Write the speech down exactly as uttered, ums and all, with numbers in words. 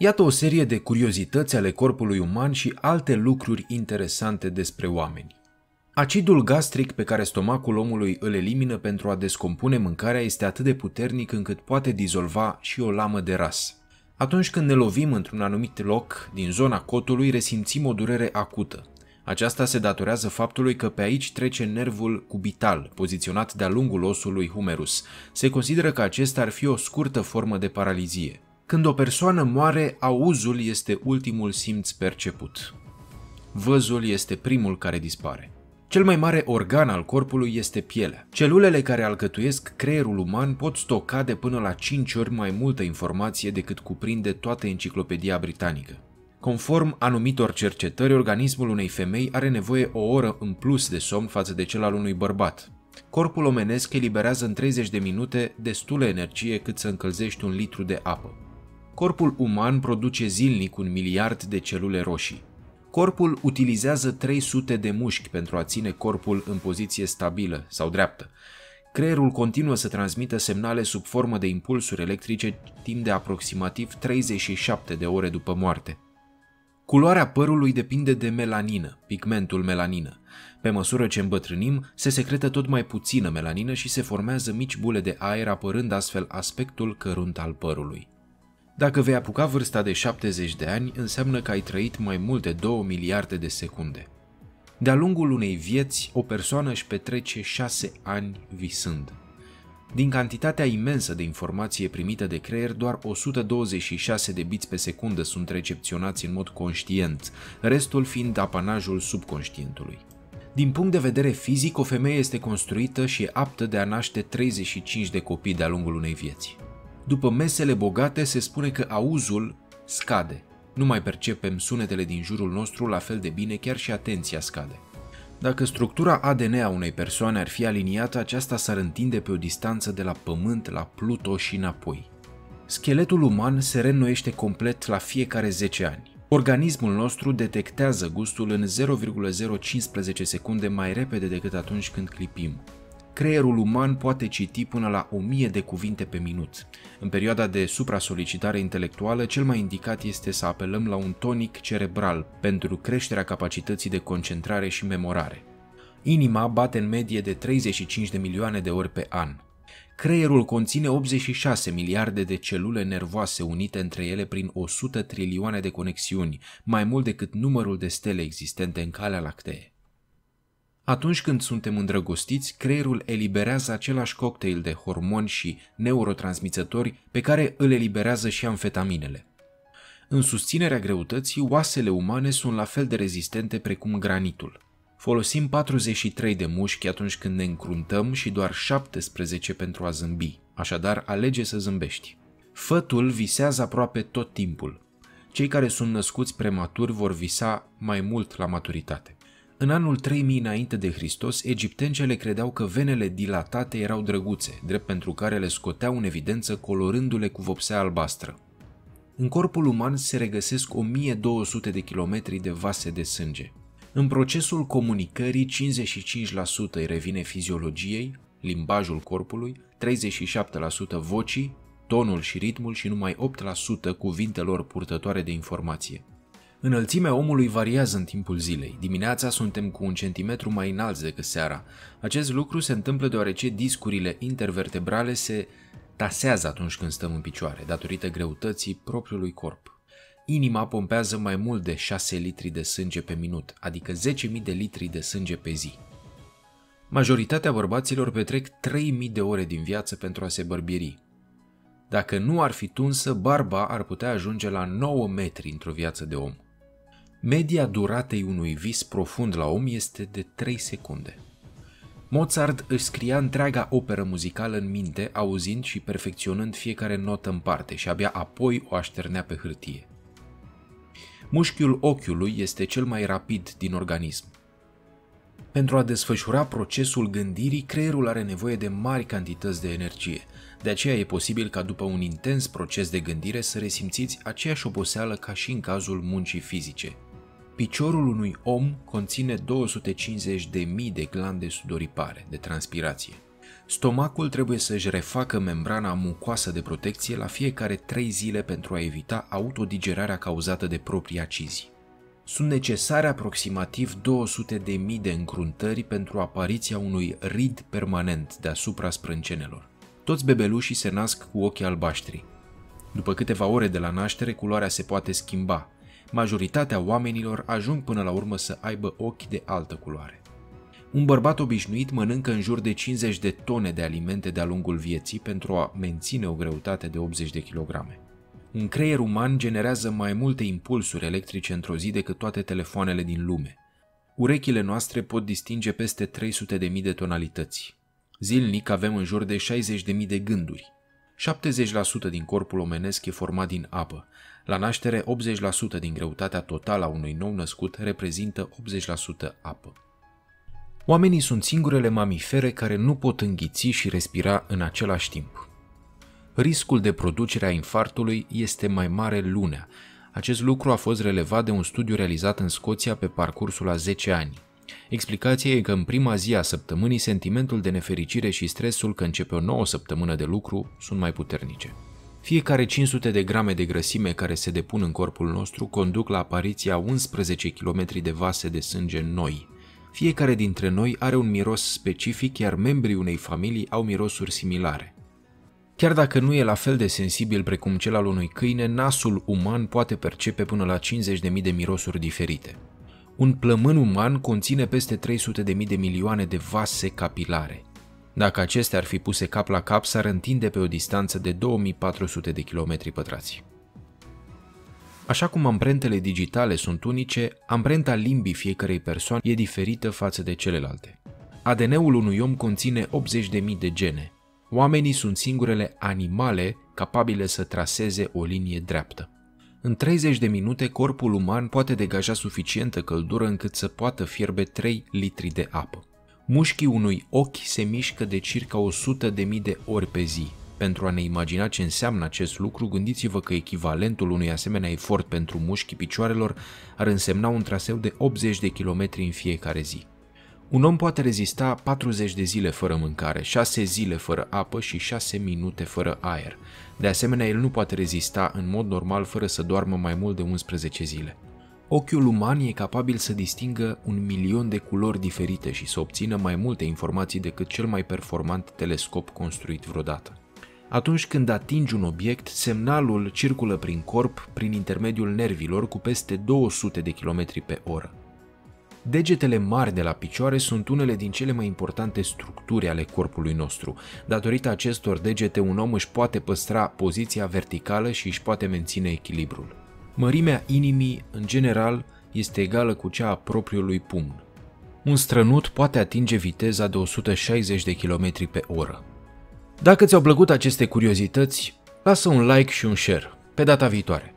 Iată o serie de curiozități ale corpului uman și alte lucruri interesante despre oameni. Acidul gastric pe care stomacul omului îl elimină pentru a descompune mâncarea este atât de puternic încât poate dizolva și o lamă de ras. Atunci când ne lovim într-un anumit loc din zona cotului, resimțim o durere acută. Aceasta se datorează faptului că pe aici trece nervul cubital, poziționat de-a lungul osului humerus. Se consideră că acesta ar fi o scurtă formă de paralizie. Când o persoană moare, auzul este ultimul simț perceput. Văzul este primul care dispare. Cel mai mare organ al corpului este pielea. Celulele care alcătuiesc creierul uman pot stoca de până la cinci ori mai multă informație decât cuprinde toată enciclopedia britanică. Conform anumitor cercetări, organismul unei femei are nevoie o oră în plus de somn față de cel al unui bărbat. Corpul omenesc eliberează în treizeci de minute destulă energie cât să încălzești un litru de apă. Corpul uman produce zilnic un miliard de celule roșii. Corpul utilizează trei sute de mușchi pentru a ține corpul în poziție stabilă sau dreaptă. Creierul continuă să transmită semnale sub formă de impulsuri electrice timp de aproximativ treizeci și șapte de ore după moarte. Culoarea părului depinde de melanină, pigmentul melanină. Pe măsură ce îmbătrânim, se secretă tot mai puțină melanină și se formează mici bule de aer, apărând astfel aspectul cărunt al părului. Dacă vei apuca vârsta de șaptezeci de ani, înseamnă că ai trăit mai mult de două miliarde de secunde. De-a lungul unei vieți, o persoană își petrece șase ani visând. Din cantitatea imensă de informație primită de creier, doar o sută douăzeci și șase de biți pe secundă sunt recepționați în mod conștient, restul fiind apanajul subconștientului. Din punct de vedere fizic, o femeie este construită și aptă de a naște treizeci și cinci de copii de-a lungul unei vieți. După mesele bogate, se spune că auzul scade. Nu mai percepem sunetele din jurul nostru la fel de bine, chiar și atenția scade. Dacă structura A D N a unei persoane ar fi aliniată, aceasta s-ar întinde pe o distanță de la Pământ la Pluto și înapoi. Scheletul uman se reînnoiește complet la fiecare zece ani. Organismul nostru detectează gustul în zero virgulă zero cincisprezece secunde mai repede decât atunci când clipim. Creierul uman poate citi până la o mie de cuvinte pe minut. În perioada de supra-solicitare intelectuală, cel mai indicat este să apelăm la un tonic cerebral pentru creșterea capacității de concentrare și memorare. Inima bate în medie de treizeci și cinci de milioane de ori pe an. Creierul conține optzeci și șase miliarde de celule nervoase unite între ele prin o sută trilioane de conexiuni, mai mult decât numărul de stele existente în Calea Lactee. Atunci când suntem îndrăgostiți, creierul eliberează același cocktail de hormoni și neurotransmițători pe care îl eliberează și amfetaminele. În susținerea greutății, oasele umane sunt la fel de rezistente precum granitul. Folosim patruzeci și trei de mușchi atunci când ne încruntăm și doar șaptesprezece pentru a zâmbi, așadar alege să zâmbești. Fătul visează aproape tot timpul. Cei care sunt născuți prematur vor visa mai mult la maturitate. În anul trei mii înainte de Hristos, egiptencele credeau că venele dilatate erau drăguțe, drept pentru care le scoteau în evidență colorându-le cu vopsea albastră. În corpul uman se regăsesc o mie două sute de kilometri de vase de sânge. În procesul comunicării, cincizeci și cinci la sută îi revine fiziologiei, limbajul corpului, treizeci și șapte la sută vocii, tonul și ritmul și numai opt la sută cuvintelor purtătoare de informație. Înălțimea omului variază în timpul zilei. Dimineața suntem cu un centimetru mai înalți decât seara. Acest lucru se întâmplă deoarece discurile intervertebrale se tasează atunci când stăm în picioare, datorită greutății propriului corp. Inima pompează mai mult de șase litri de sânge pe minut, adică zece mii de litri de sânge pe zi. Majoritatea bărbaților petrec trei mii de ore din viață pentru a se bărbieri. Dacă nu ar fi tunsă, barba ar putea ajunge la nouă metri într-o viață de om. Media duratei unui vis profund la om este de trei secunde. Mozart își scria întreaga operă muzicală în minte, auzind și perfecționând fiecare notă în parte și abia apoi o așternea pe hârtie. Mușchiul ochiului este cel mai rapid din organism. Pentru a desfășura procesul gândirii, creierul are nevoie de mari cantități de energie. De aceea e posibil ca după un intens proces de gândire să resimțiți aceeași oboseală ca și în cazul muncii fizice. Piciorul unui om conține două sute cincizeci de mii de glande sudoripare, de transpirație. Stomacul trebuie să-și refacă membrana mucoasă de protecție la fiecare trei zile pentru a evita autodigerarea cauzată de proprii acizi. Sunt necesare aproximativ două sute de mii de încruntări pentru apariția unui rid permanent deasupra sprâncenelor. Toți bebelușii se nasc cu ochii albaștri. După câteva ore de la naștere, culoarea se poate schimba. Majoritatea oamenilor ajung până la urmă să aibă ochi de altă culoare. Un bărbat obișnuit mănâncă în jur de cincizeci de tone de alimente de-a lungul vieții pentru a menține o greutate de optzeci de kilograme. Un creier uman generează mai multe impulsuri electrice într-o zi decât toate telefoanele din lume. Urechile noastre pot distinge peste trei sute de mii de tonalități. Zilnic avem în jur de șaizeci de mii de gânduri. șaptezeci la sută din corpul omenesc e format din apă. La naștere, optzeci la sută din greutatea totală a unui nou născut reprezintă optzeci la sută apă. Oamenii sunt singurele mamifere care nu pot înghiți și respira în același timp. Riscul de producere a infarctului este mai mare lunea. Acest lucru a fost relevat de un studiu realizat în Scoția pe parcursul a zece ani. Explicația e că în prima zi a săptămânii sentimentul de nefericire și stresul că începe o nouă săptămână de lucru sunt mai puternice. Fiecare cinci sute de grame de grăsime care se depun în corpul nostru conduc la apariția unsprezece kilometri de vase de sânge noi. Fiecare dintre noi are un miros specific, iar membrii unei familii au mirosuri similare. Chiar dacă nu e la fel de sensibil precum cel al unui câine, nasul uman poate percepe până la cincizeci de mii de mirosuri diferite. Un plămân uman conține peste trei sute de mii de milioane de vase capilare. Dacă acestea ar fi puse cap la cap, s-ar întinde pe o distanță de două mii patru sute de kilometri pătrați. Așa cum amprentele digitale sunt unice, amprenta limbii fiecărei persoane e diferită față de celelalte. A D N-ul unui om conține optzeci de mii de gene. Oamenii sunt singurele animale capabile să traseze o linie dreaptă. În treizeci de minute, corpul uman poate degaja suficientă căldură încât să poată fierbe trei litri de apă. Mușchii unui ochi se mișcă de circa o sută de mii de ori pe zi. Pentru a ne imagina ce înseamnă acest lucru, gândiți-vă că echivalentul unui asemenea efort pentru mușchii picioarelor ar însemna un traseu de optzeci de kilometri în fiecare zi. Un om poate rezista patruzeci de zile fără mâncare, șase zile fără apă și șase minute fără aer. De asemenea, el nu poate rezista în mod normal fără să doarmă mai mult de unsprezece zile. Ochiul uman e capabil să distingă un milion de culori diferite și să obțină mai multe informații decât cel mai performant telescop construit vreodată. Atunci când atingi un obiect, semnalul circulă prin corp prin intermediul nervilor cu peste două sute de kilometri pe oră. Degetele mari de la picioare sunt unele din cele mai importante structuri ale corpului nostru. Datorită acestor degete, un om își poate păstra poziția verticală și își poate menține echilibrul. Mărimea inimii, în general, este egală cu cea a propriului pumn. Un strănut poate atinge viteza de o sută șaizeci de kilometri pe oră. Dacă ți-au plăcut aceste curiozități, lasă un like și un share. Pe data viitoare!